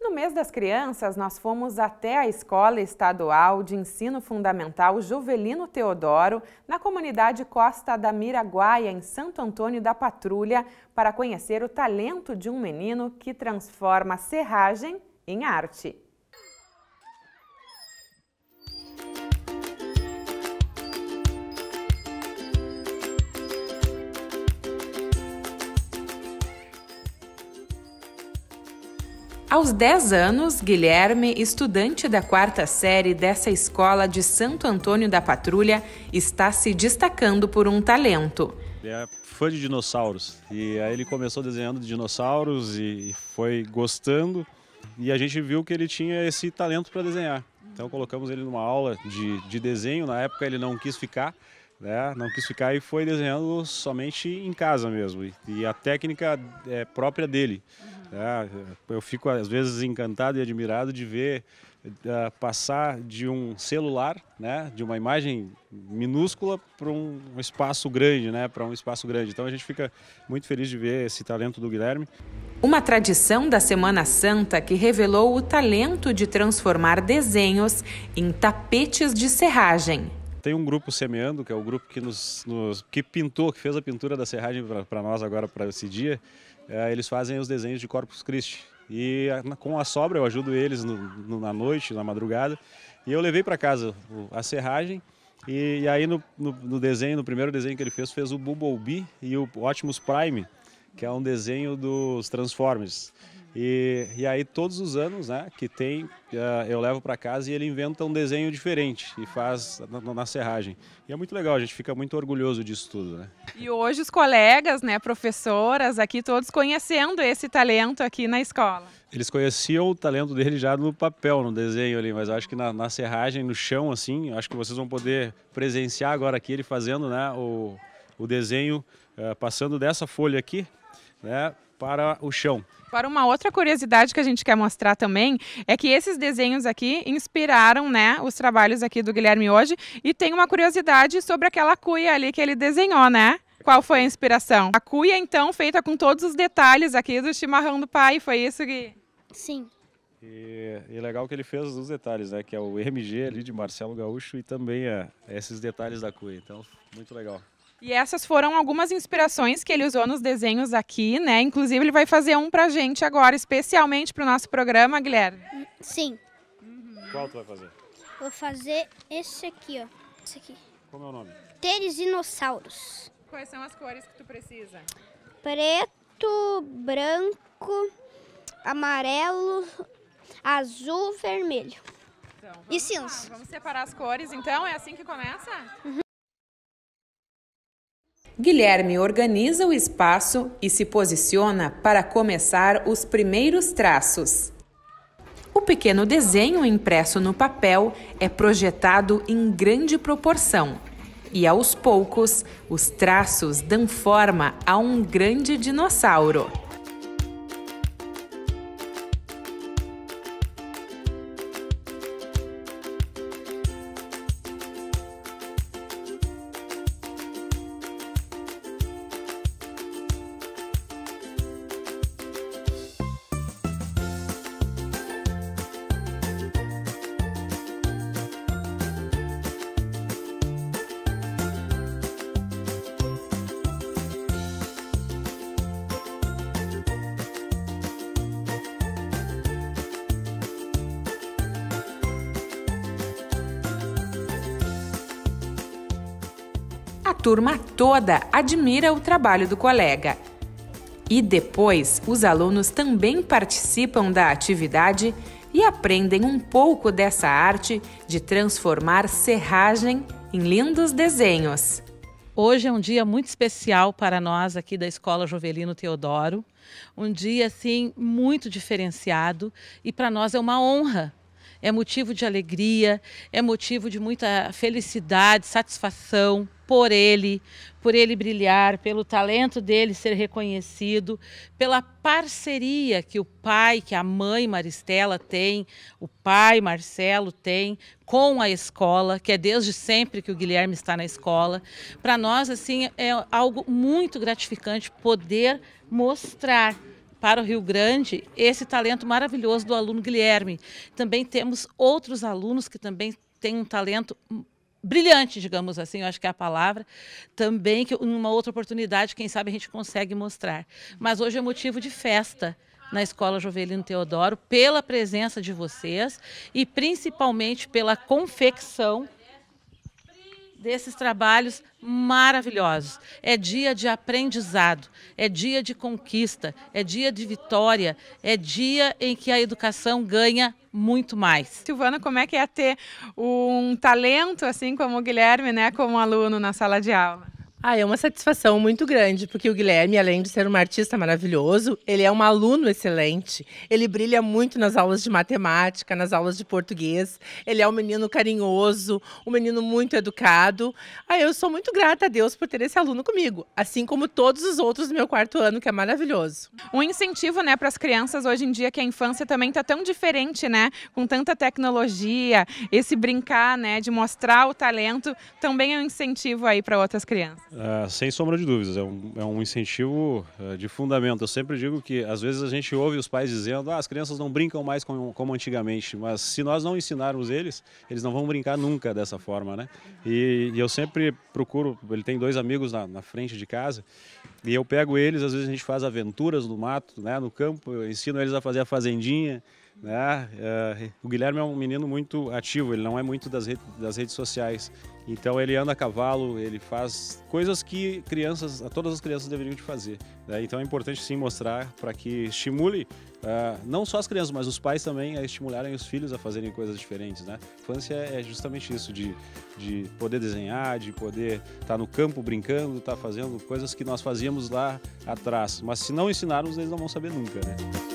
no mês das crianças, nós fomos até a Escola Estadual de Ensino Fundamental Jovelino Teodoro, na comunidade Costa da Miraguaia, em Santo Antônio da Patrulha, para conhecer o talento de um menino que transforma serragem em arte. Aos 10 anos, Guilherme, estudante da 4ª série dessa escola de Santo Antônio da Patrulha, está se destacando por um talento. Ele é fã de dinossauros e aí ele começou desenhando dinossauros e foi gostando, e a gente viu que ele tinha esse talento para desenhar. Então colocamos ele numa aula de desenho. Na época ele não quis ficar, não quis ficar e foi desenhando somente em casa mesmo. E a técnica é própria dele. Eu fico às vezes encantado e admirado de ver passar de um celular, de uma imagem minúscula para um espaço grande, Então a gente fica muito feliz de ver esse talento do Guilherme. Uma tradição da Semana Santa que revelou o talento de transformar desenhos em tapetes de serragem. Tem um grupo Semeando, que é o grupo que pintou, que fez a pintura da serragem para nós agora, para esse dia. Eles fazem os desenhos de Corpus Christi. E com a sobra eu ajudo eles na noite, na madrugada. E eu levei para casa a serragem. E aí no primeiro desenho que ele fez o Bumblebee e o Optimus Prime, que é um desenho dos Transformers. E aí todos os anos que tem, eu levo para casa e ele inventa um desenho diferente e faz na serragem. E é muito legal, a gente fica muito orgulhoso disso tudo. E hoje os colegas, professoras aqui, todos conhecendo esse talento aqui na escola. Eles conheciam o talento dele já no papel, no desenho ali, mas eu acho que na serragem, no chão, assim, acho que vocês vão poder presenciar agora aqui ele fazendo o desenho, passando dessa folha aqui, para o chão. Para uma outra curiosidade que a gente quer mostrar também, é que esses desenhos aqui inspiraram, os trabalhos aqui do Guilherme hoje, e tem uma curiosidade sobre aquela cuia ali que ele desenhou, Qual foi a inspiração? A cuia, então, feita com todos os detalhes aqui do chimarrão do pai, foi isso, Gui? Sim. E legal que ele fez os detalhes, que é o MG ali de Marcelo Gaúcho e também esses detalhes da cuia, então muito legal. E essas foram algumas inspirações que ele usou nos desenhos aqui, Inclusive ele vai fazer um pra gente agora, especialmente pro nosso programa, Guilherme. Sim. Qual tu vai fazer? Vou fazer esse aqui, ó. Esse aqui. Como é o nome? Pteridinossauros. Quais são as cores que tu precisa? Preto, branco, amarelo, azul, vermelho. Então, e cinza. Vamos separar as cores, então? É assim que começa? Uhum. Guilherme organiza o espaço e se posiciona para começar os primeiros traços. O pequeno desenho impresso no papel é projetado em grande proporção e, aos poucos, os traços dão forma a um grande dinossauro. A turma toda admira o trabalho do colega. E depois, os alunos também participam da atividade e aprendem um pouco dessa arte de transformar serragem em lindos desenhos. Hoje é um dia muito especial para nós aqui da Escola Jovelino Teodoro. Um dia, assim, muito diferenciado, e para nós é uma honra. É motivo de alegria, é motivo de muita felicidade, satisfação por ele brilhar, pelo talento dele ser reconhecido, pela parceria que o pai, que a mãe Maristela tem, o pai Marcelo tem com a escola, que é desde sempre que o Guilherme está na escola. Para nós, assim, é algo muito gratificante poder mostrar para o Rio Grande esse talento maravilhoso do aluno Guilherme. Também temos outros alunos que também têm um talento brilhante, digamos assim, eu acho que é a palavra, também que numa outra oportunidade, quem sabe a gente consegue mostrar. Mas hoje é motivo de festa na Escola Jovelino Teodoro, pela presença de vocês e principalmente pela confecção desses trabalhos maravilhosos. É dia de aprendizado, é dia de conquista, é dia de vitória, é dia em que a educação ganha muito mais. Silvana, como é que é ter um talento assim como o Guilherme, né, como aluno na sala de aula? É uma satisfação muito grande, porque o Guilherme, além de ser um artista maravilhoso, ele é um aluno excelente. Ele brilha muito nas aulas de matemática, nas aulas de português. Ele é um menino carinhoso, um menino muito educado. Eu sou muito grata a Deus por ter esse aluno comigo, assim como todos os outros do meu quarto ano, que é maravilhoso. Um incentivo, né, para as crianças hoje em dia, que a infância também está tão diferente, né, com tanta tecnologia, esse brincar, né, de mostrar o talento, também é um incentivo aí para outras crianças. Sem sombra de dúvidas, é um incentivo de fundamento. Eu sempre digo que às vezes a gente ouve os pais dizendo as crianças não brincam mais como antigamente, mas se nós não ensinarmos eles não vão brincar nunca dessa forma, né? E eu sempre procuro, ele tem 2 amigos na frente de casa, e eu pego eles, às vezes a gente faz aventuras no mato, né, no campo, eu ensino eles a fazer a fazendinha, né? O Guilherme é um menino muito ativo, ele não é muito das redes sociais, então ele anda a cavalo, ele faz coisas que todas as crianças deveriam de fazer, né? Então é importante sim mostrar para que estimule não só as crianças, mas os pais também a estimularem os filhos a fazerem coisas diferentes, né? A infância é justamente isso, de poder desenhar, de poder estar no campo brincando, estar fazendo coisas que nós fazíamos lá atrás, mas se não ensinarmos eles não vão saber nunca, né?